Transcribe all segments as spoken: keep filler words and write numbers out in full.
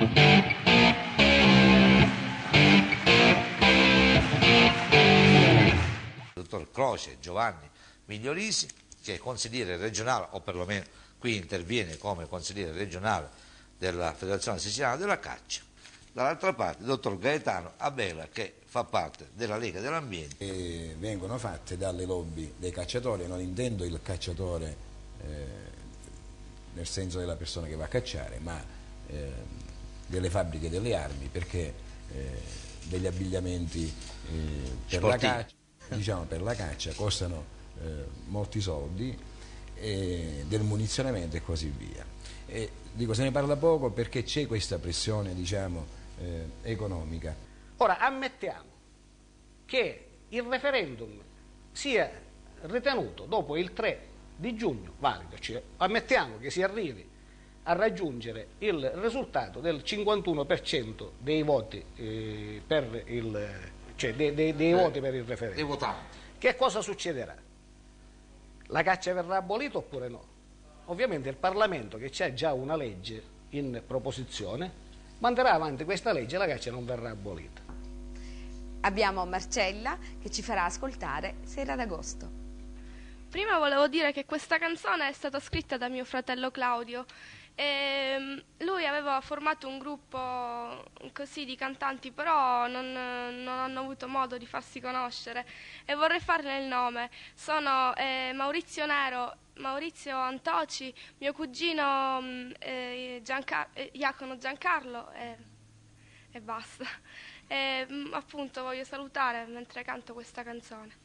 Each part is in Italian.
Dottor Croce Giovanni Migliorisi, che è consigliere regionale, o perlomeno qui interviene come consigliere regionale della Federazione Siciliana della Caccia. Dall'altra parte il dottor Gaetano Abela, che fa parte della Lega dell'Ambiente. E vengono fatte dalle lobby dei cacciatori, non intendo il cacciatore eh, nel senso della persona che va a cacciare, ma eh, delle fabbriche delle armi, perché eh, degli abbigliamenti eh, per, la caccia, diciamo, per la caccia costano eh, molti soldi, eh, del munizionamento e così via. E, dico, se ne parla poco perché c'è questa pressione, diciamo, eh, economica. Ora ammettiamo che il referendum sia ritenuto dopo il tre di giugno valido, cioè ammettiamo che si arrivi a raggiungere il risultato del cinquantuno per cento dei voti eh, per il cioè dei, dei, dei eh, voti per il referendum. Dei votanti. Che cosa succederà? La caccia verrà abolita oppure no? Ovviamente il Parlamento, che c'ha già una legge in proposizione, manderà avanti questa legge e la caccia non verrà abolita. Abbiamo Marcella che ci farà ascoltare Sera d'Agosto. Prima volevo dire che questa canzone è stata scritta da mio fratello Claudio. E lui aveva formato un gruppo così di cantanti, però non, non hanno avuto modo di farsi conoscere e vorrei farne il nome. Sono eh, Maurizio Nero, Maurizio Antoci, mio cugino eh, Gianca eh, Iacono Giancarlo e, e basta. E appunto voglio salutare mentre canto questa canzone.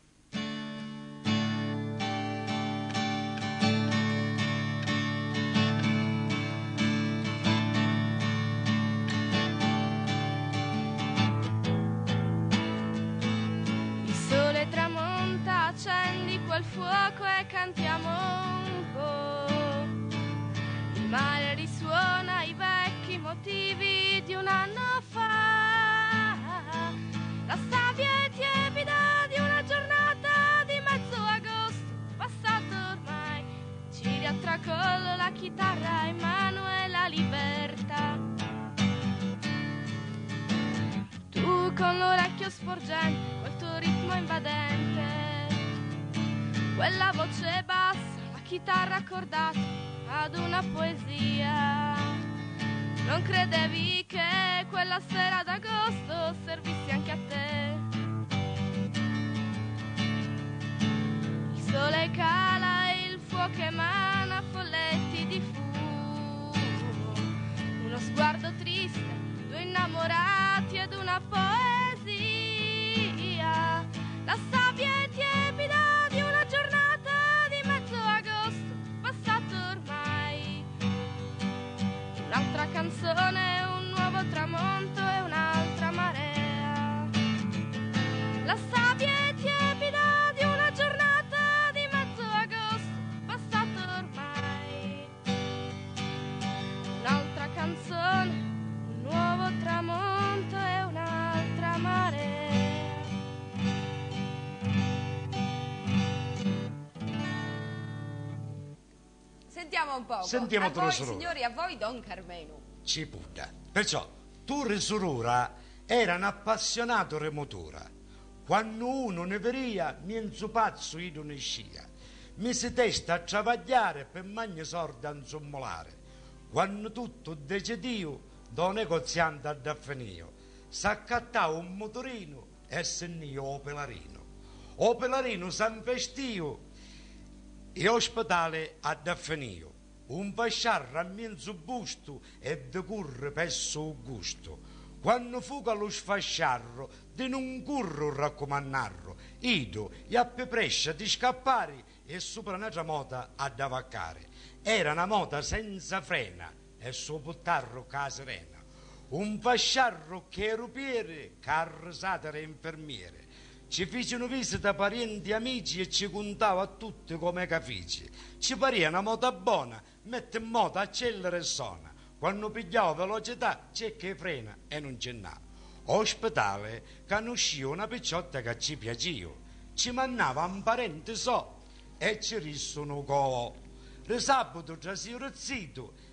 Accendi quel fuoco e cantiamo un po'. Il mare risuona i vecchi motivi di un anno fa. La sabbia è tiepida di una giornata di mezzo agosto passato ormai. Ci riattracollo la chitarra in mano e la libertà. Tu con l'orecchio sporgente, col tuo ritmo invadente, quella voce bassa, la chitarra accordata ad una poesia. Non credevi che quella sera d'agosto servisse anche a te. Il sole cala e il fuoco emana folletti di fumo. Uno sguardo triste, due innamorati ed una poesia. La sabbia è tiepida di una giornata di mezzo agosto passato ormai. Un'altra canzone, un nuovo tramonto e un'altra marea. La sabbia è tiepida di una giornata di mezzo agosto passato ormai. Un'altra canzone, un nuovo tramonto e un'altra marea. Sentiamo un poco. Sentiamo a voi, Resurura. signori, a voi Don Carmenu. Ci puta. Perciò, tu Resurura era un appassionato remotura. Quando uno ne veria, niente pazzo io ne scia. Mi si testa a travagliare per magni sordi a insommolare. Quando tutto decidio, da negoziante ad affinio, s'accattava un motorino e se ne o pelarino. O pelarino s'investio e ospedale ad affinio. Un vasciarro a mezzo busto e decurre pesso il gusto. Quando fuga lo sfasciarro, di non curro raccomannarro, ido e a prescia di scappare e sopra un'altra mota ad avaccare. Era una mota senza frena e suo buttarro caserena. Un vasciarro che rupiere, carro satire infermiere. Ci fecero visita parenti e amici e ci contava a tutti come cafici. Ci paria una moto buona, mette in moto, accelera e suona. Quando pigliava velocità c'è che frena e non c'è nada. Ospedale che non usciva una picciotta che ci piaceva. Ci mannava un parente so e ci rissono co. Risabato tra si rozzito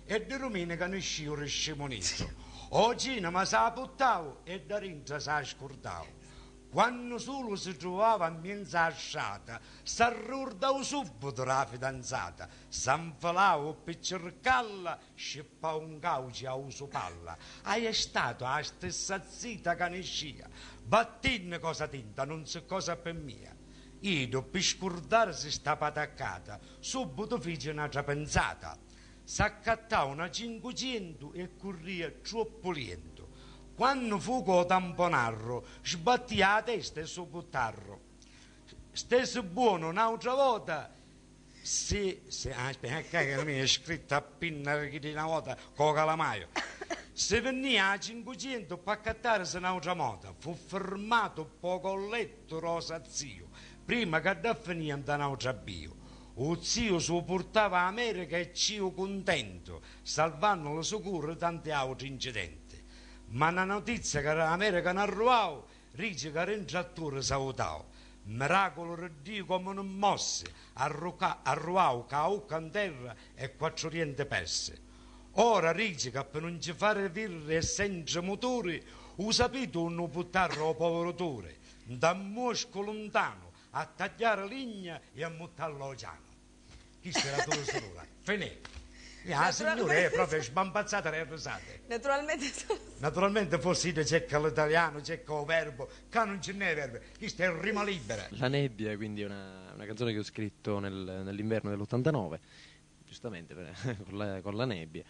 e di domenica ne uscivo il scemonizzo. Oggi ma sa buttavo e da rintra sa scordavo. Quando solo si trovava a mezza asciata, s'arrordavo subito la fidanzata, s'infalavo per cercarla, scippavo un cauce a uso palla. Hai stato la stessa zita che ne scia, battenne cosa tinta, non so cosa per mia. Io, per scordarsi sta pataccata, subito fece un'altra pensata. S'accattava una cinquecento e corria troppo lento. Quando fu con tamponarro, sbatti la testa e su buttarro. Stesse buono un'altra volta, se, se ah, aspetta, che non mi è scritto appena di una volta con calamaio. Se veniva a cinquecento per accattarsi un'altra moto, fu fermato poco letto rosa zio, prima che da finire da un'altra bio. O zio si portava a America e zio contento, salvando la sicura tanti altri incidenti. Ma la notizia che l'America non arrivava, dice che l'intrattura salutava. Miracolo di Dio come non mosse, arrivava caucca in terra e quattrocento perse. Ora dice che per non ci fare virre e senza motori, ho sapito non buttare il poveratore, da Mosco lontano, a tagliare legna e a muttarlo l'oceano. Questa è la tua sorella, finita. La signora è proprio sbampazzata e risate. Naturalmente Naturalmente forse c'è che l'italiano, c'è che il verbo, che non ce n'è verbo, questa è rima libera. La nebbia, quindi è una, una canzone che ho scritto nel, nell'inverno dell'ottantanove, giustamente per, con, la, con la nebbia.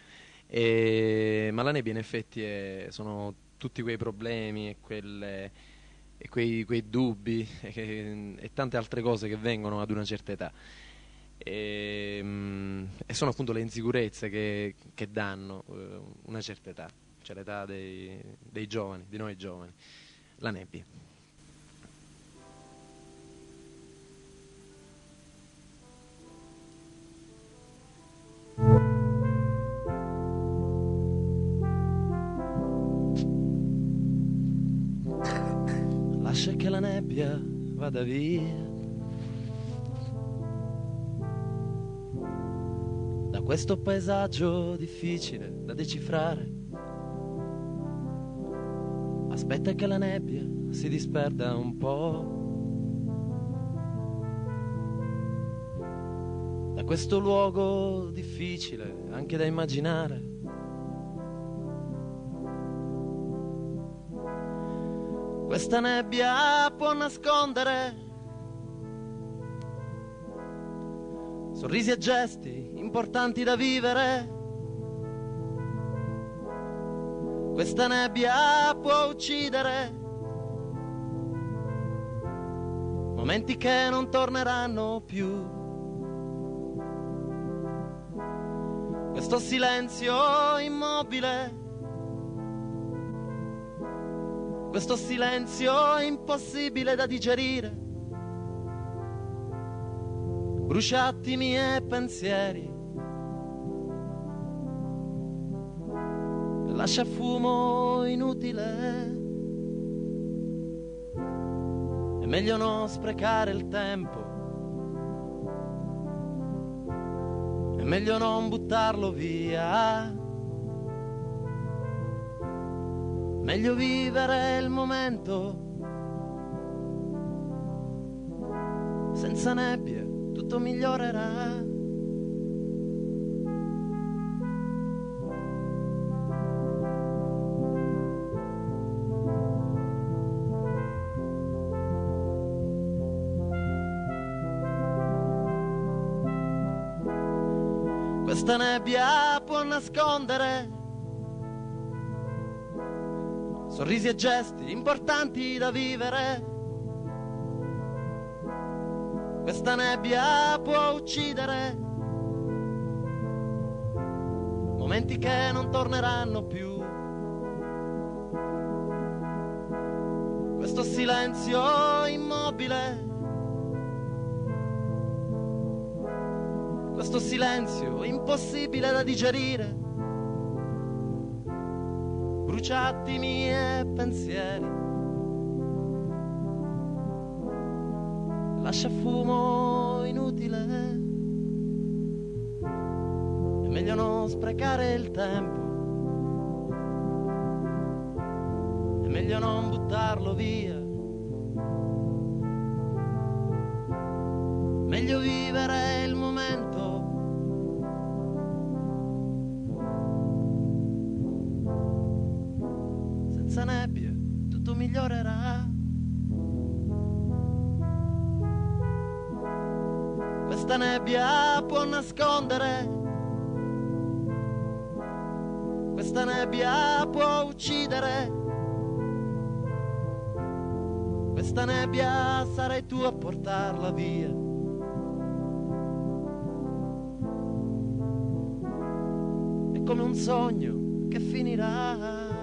E, ma la nebbia in effetti è, sono tutti quei problemi e, quelle, e quei, quei dubbi e, e tante altre cose che vengono ad una certa età. E, e sono appunto le insicurezze che, che danno eh, una certa età, cioè l'età dei, dei giovani, di noi giovani. La nebbia. Lascia che la nebbia vada via da questo paesaggio difficile da decifrare. Aspetta che la nebbia si disperda un po' da questo luogo difficile anche da immaginare. Questa nebbia può nascondere sorrisi e gesti importanti da vivere. Questa nebbia può uccidere momenti che non torneranno più. Questo silenzio immobile, questo silenzio impossibile da digerire, brucia attimi e pensieri, lascia fumo inutile. È meglio non sprecare il tempo, è meglio non buttarlo via, meglio vivere il momento. Senza nebbie tutto migliorerà. Questa nebbia può nascondere sorrisi e gesti importanti da vivere. Questa nebbia può uccidere momenti che non torneranno più. Questo silenzio immobile, questo silenzio impossibile da digerire, brucia attimi e pensieri, lascia fumo inutile. È meglio non sprecare il tempo, è meglio non buttarlo via, meglio vivere il momento, senza nebbie tutto migliorerà. Questa nebbia può nascondere, questa nebbia può uccidere, questa nebbia sarai tu a portarla via. È come un sogno che finirà.